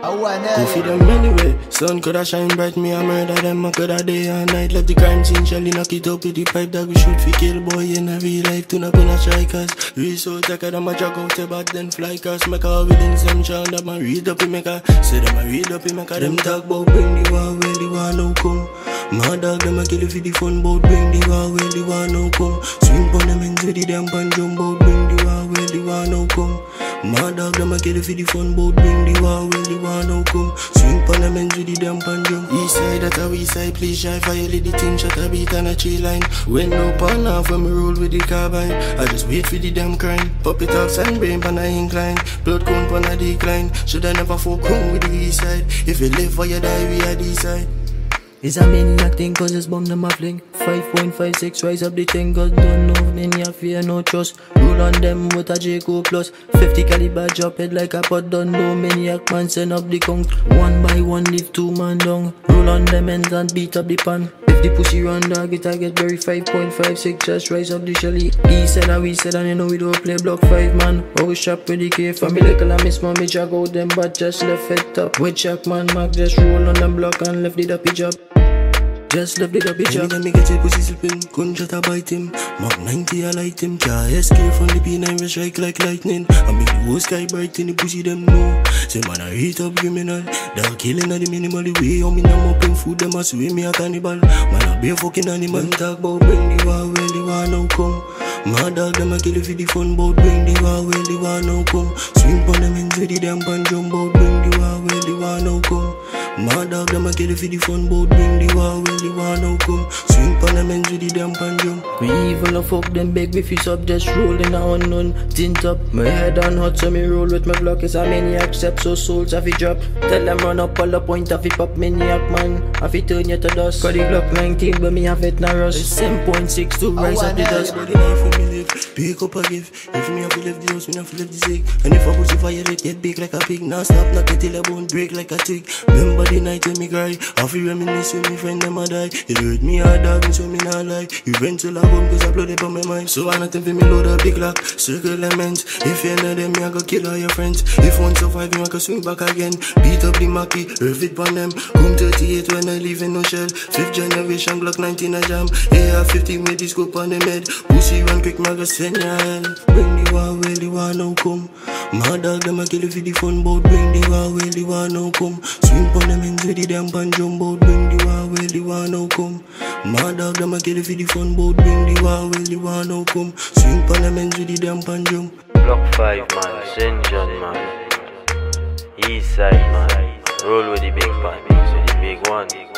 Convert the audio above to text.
Who feed them anyway? Sun coulda shine bright, me a murder them. I coulda day and night. Left the crime scene, Shelly knock it up with the pipe that we shoot for kill boy in a real life. Tune up in a strikers. Resource take them a drag out the bad then fly cars. Make a within some chant that man read up in make a. Say them a read up in make a. Them talk about bring the war when the war now come. My dog them a kill it for the fun bout bring the war when the war now come. Swing pon them ends with the damn pan jump bout bring the war when the war now come. My dog them a kill it for the fun bout bring the war when the war now come. Swing pon them ends with the damn pan jump. East side that a west side please shy violate the team shot a beat and a tree line. When no pan off when me roll with the carbine. I just wait for the damn crime. Pop it off sand brain pan a incline. Blood count pan a decline. Shoulda never fuck home with the east side. If you live or you die we are this side. It's a maniac thing cause it's bomb them a fling. 5.56 rise up the thing cause don't know maniac fear no trust. Roll on them with a J.Co plus 50 caliber drop head like a pot. Don't know maniac man send up the conch. One by one leave 2 man down. Roll on them ends and beat up the pan. If the pussy run dog it I get berry 5.56 just rise up the Shelly. He said and we said and you know we don't play block 5 man. Always shop with the K for me little I miss mommy jack out them but just left it up. With Jack man Mac just roll on them block and left it up the job. Just left it up the job. Anytime me get your pussy slipping, gunshot I bite him. Mark 90 I light him. Can't escape from the P9 we strike like lightning. I make the whole sky bright in the pussy them know. Say man I hate up criminal. They're killing at the minimal the way how me them up in food them a swim me a cannibal. Man I be a fucking animal. Talk about bring the war when the war now come. My dog them a kill it for the fun bout bring the war when the war now come. Swing pon them ends with the damn pan jump bout bring the war when the war now come. My dog them a kill it for the fun bout bring the war when the war now come. Swing pon them ends with the damn pan jump. We evil a fuck them beg we fist up just rolling a unknown. Tint up my head on hot so me roll with my block is a maniac step so souls have it drop. Tell them run up all the point of it pop maniac man. Have it turn you to dust. Cause the Glock 19 but me have it na rush. 7.6 to rise up the dust. Pick up a gift. If me have to leave the house, me have to leave the sick. And if I pussy violate, get big like a pig. Now stop, not get till a bone break like a twig. Remember the night when me cry. I feel reminisce when me friend them a die. It hurt me hard dog and so me not lie. You went to la home cause I blooded on my mind. So I nothing for me load a big lock. Circle elements. If you know them, me I go kill all your friends. If one survive, me I go swing back again. Beat up the Mackie, earth it on them. Room 38 when I leave in no shell. 5th generation Glock 19 a jam. AR-15 with the scope on the med. Pussy run quick, me I go send ya hell. Bring the war when the war now come. My dog them a kill it for the fun bout bring the war when the war now come. Swing pon them ends with the damn pan jump bout bring the war when the war now come. My dog them a kill it for the fun bout bring the war when the war now come. Swing pon them ends with the damn pan jump. Block 5 man, St. John man. East side man. Roll with the big pan, with the big one.